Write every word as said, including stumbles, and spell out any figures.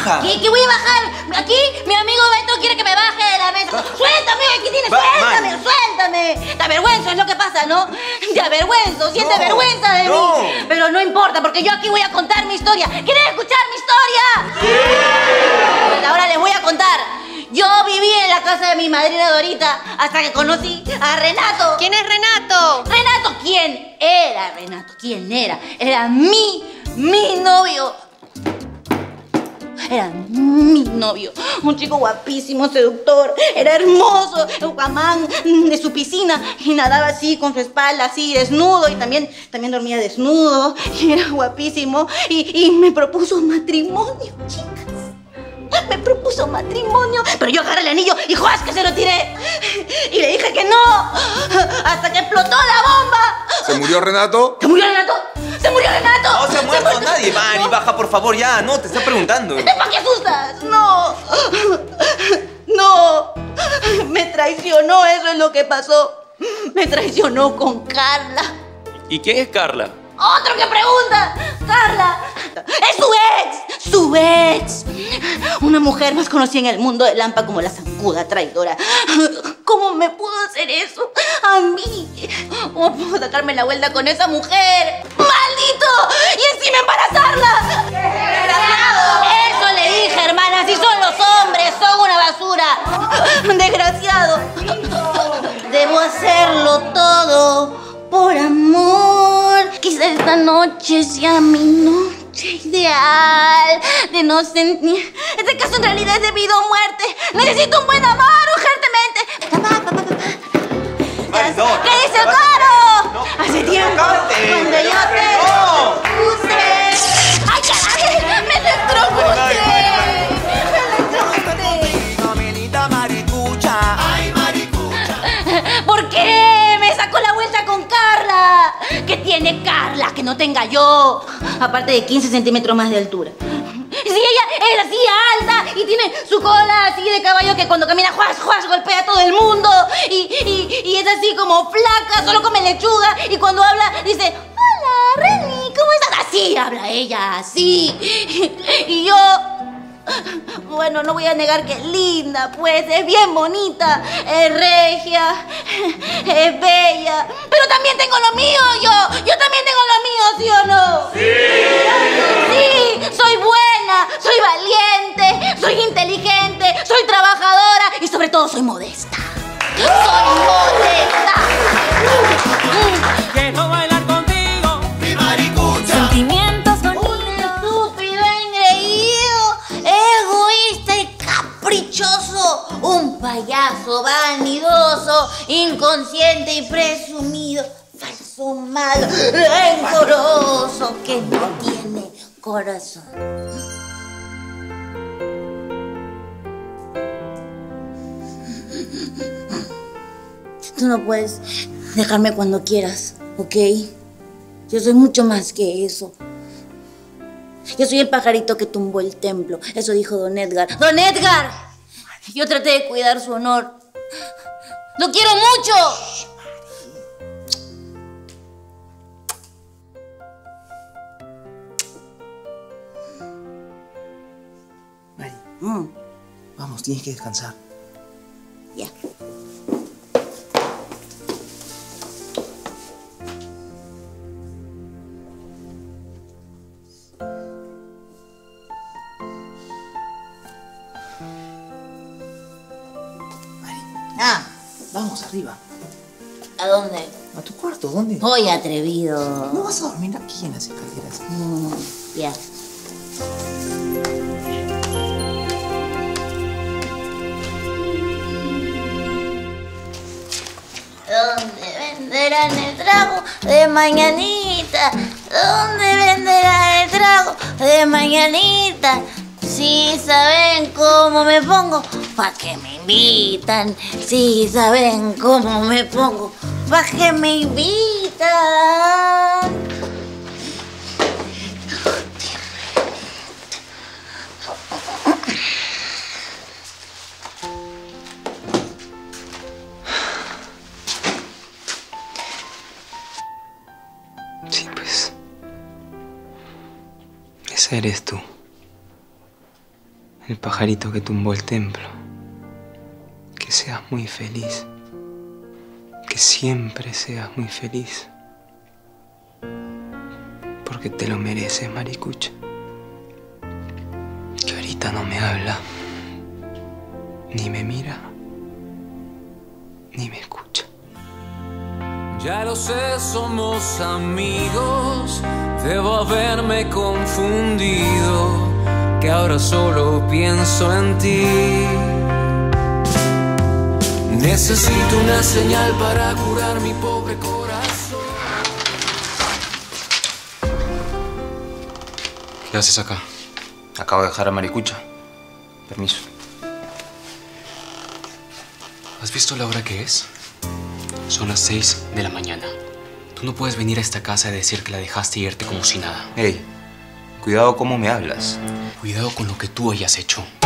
baja. ¿Qué, qué voy a bajar? Aquí mi amigo Beto quiere que me baje de la mesa. Baja. Suéltame, aquí tienes, Va, suéltame, man. suéltame. Te avergüenzo, es lo que pasa, ¿no? Te avergüenzo, siente No, vergüenza de no. mí. Pero no importa, porque yo aquí voy a contar mi historia. ¿Quieren escuchar mi historia? Sí. Pues ahora les voy a contar. Yo viví en la casa de mi madrina Dorita hasta que conocí a Renato. ¿Quién es Renato? Renato, ¿quién era Renato? ¿Quién era? Era mi, mi novio. Era mi novio. Un chico guapísimo, seductor. Era hermoso. El guamán de su piscina. Y nadaba así, con su espalda así, desnudo. Y también, también dormía desnudo. Y era guapísimo. Y, y me propuso matrimonio, chicas. Me propuso matrimonio, pero yo agarré el anillo y ¡juas! Que se lo tiré. Y le dije que no, hasta que explotó la bomba. ¿Se murió Renato? ¿Se murió Renato? ¡Se murió Renato! No se ha muerto muerto. nadie, Mari. No. Baja, por favor, ya. No, te está preguntando. ¿Para qué asustas? No. No. Me traicionó, eso es lo que pasó. Me traicionó con Carla. ¿Y quién es Carla? ¡Otro que pregunta! ¡Carla! ¡Es su ex! ¡Su ex! Una mujer más conocida en el mundo de Lampa como la zancuda traidora. ¿Cómo me pudo hacer eso a mí? ¿Cómo puedo sacarme la vuelta con esa mujer? ¡Maldito! ¡Y encima embarazarla! ¡Desgraciado! Eso le dije, hermana. Así son los hombres. Son una basura. ¡Desgraciado! Debo hacerlo todo por amor. Quizá esta noche sea mi noche ideal de no sentir. Este caso en realidad es de vida o muerte. Necesito un buen amor urgentemente. Papá, papá, papá. Mari, no. ¿Qué dice el No. coro? No. Hace tiempo Cante. cuando yo te No. puse. ¡Ay, caray! ¡Me electrocuté! Ay, Mari, ¡Me electrocuté! ¿Por qué me sacó la vuelta con Carla? ¿Qué tiene Carla que no tenga yo? Aparte de quince centímetros más de altura. Si ella es así alta y tiene su cola así de caballo que cuando camina juas, juas, golpea a todo el mundo. Y, y, y es así como flaca, solo come lechuga. Y cuando habla dice, hola, Reni, ¿cómo estás? Así habla ella, así. Y yo... Bueno, no voy a negar que es linda, pues, es bien bonita, es regia, es bella. Pero también tengo lo mío, yo. Yo también tengo lo mío, ¿sí o no? ¡Sí! Sí, soy buena, soy valiente, soy inteligente, soy trabajadora y sobre todo soy modesta. ¡Soy modesta! Quiero bailar contigo, Mi maricucha. Sentimientos bonitos. Un estúpido, engreído, egoísta y caprichoso. Un payaso vanidoso, inconsciente y presumido. Falso, malo, rencoroso, que no tiene corazón. Tú no puedes dejarme cuando quieras, ¿ok? Yo soy mucho más que eso. Yo soy el pajarito que tumbó el templo. Eso dijo Don Edgar. ¡Don Edgar! Yo traté de cuidar su honor. ¡Lo quiero mucho! Mari, Mm, vamos, tienes que descansar. ya. Mari, Ah, vamos arriba. ¿a dónde? A tu cuarto, ¿dónde? Voy atrevido. No vas a dormir aquí en las escaleras. Mm, ya. ¿Dónde venderán el trago de mañanita? ¿Dónde venderán el trago de mañanita? Si saben cómo me pongo, ¿pa' qué me invitan? Si saben cómo me pongo, ¿pa' qué me invitan? Sí, pues. Esa eres tú. el pajarito que tumbó el templo. Que seas muy feliz. Que siempre seas muy feliz. Porque te lo mereces, Maricucha. Que ahorita no me habla, ni me mira, ni me escucha. Ya lo sé, somos amigos. Debo haberme confundido, que ahora solo pienso en ti. Necesito una señal para curar mi pobre corazón. ¿Qué haces acá? Acabo de dejar a Maricucha. Permiso. ¿Has visto la hora que es? Son las seis de la mañana. Tú no puedes venir a esta casa y decir que la dejaste y irte como si nada. Hey, cuidado cómo me hablas. Cuidado con lo que tú hayas hecho.